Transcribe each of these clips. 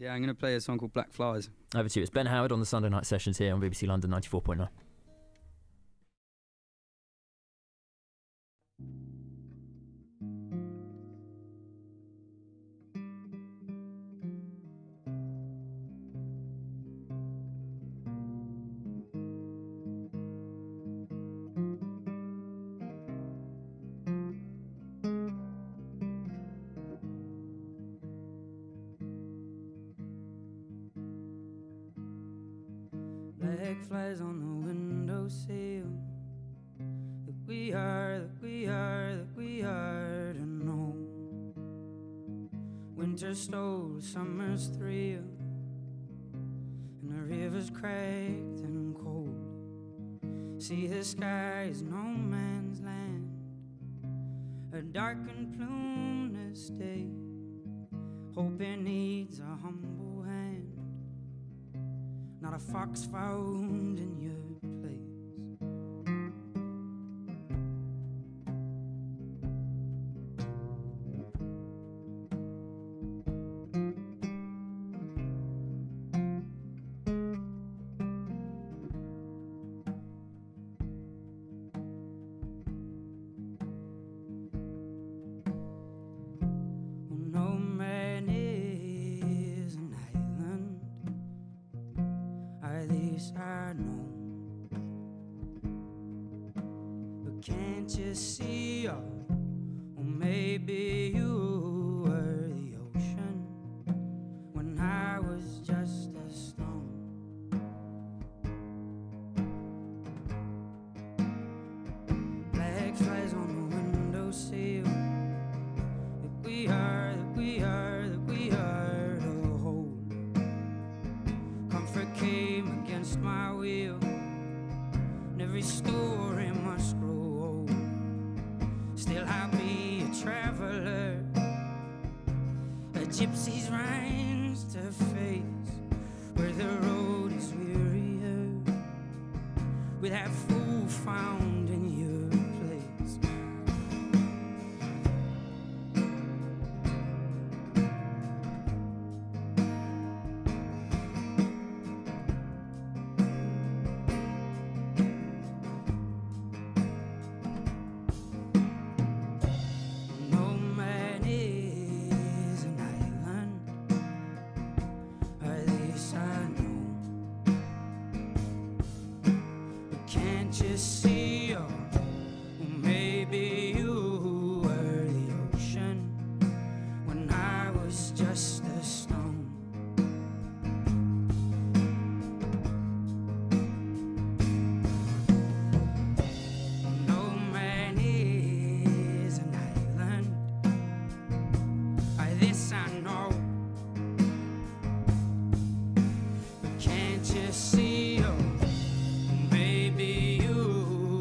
Yeah, I'm going to play a song called Black Flowers. Over to you. It's Ben Howard on the Sunday night sessions here on BBC London 94.9. Black flies on the windowsill. That we are to know. Winter stole summer's thrill, and the river's cracked and cold. See, the sky is no man's land, a darkened plume to stay. Hoping needs a humble hand, not a fox found in your place. No man is an island, this I know. But can't you see, or maybe you were the ocean when I was just a stone. Black flies on the windowsill. That we are to hold. Comfort came against my will, and every story must grow old. Still I'll be a traveler, a gypsy's rhymes to face, where the road is wearier, with that fool found in your place. Just see, or maybe you were the ocean when I was just a stone. No man is an island, this I know. But can't you see, or maybe you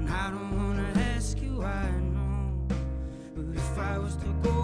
I don't wanna ask you, I know. But if I was to go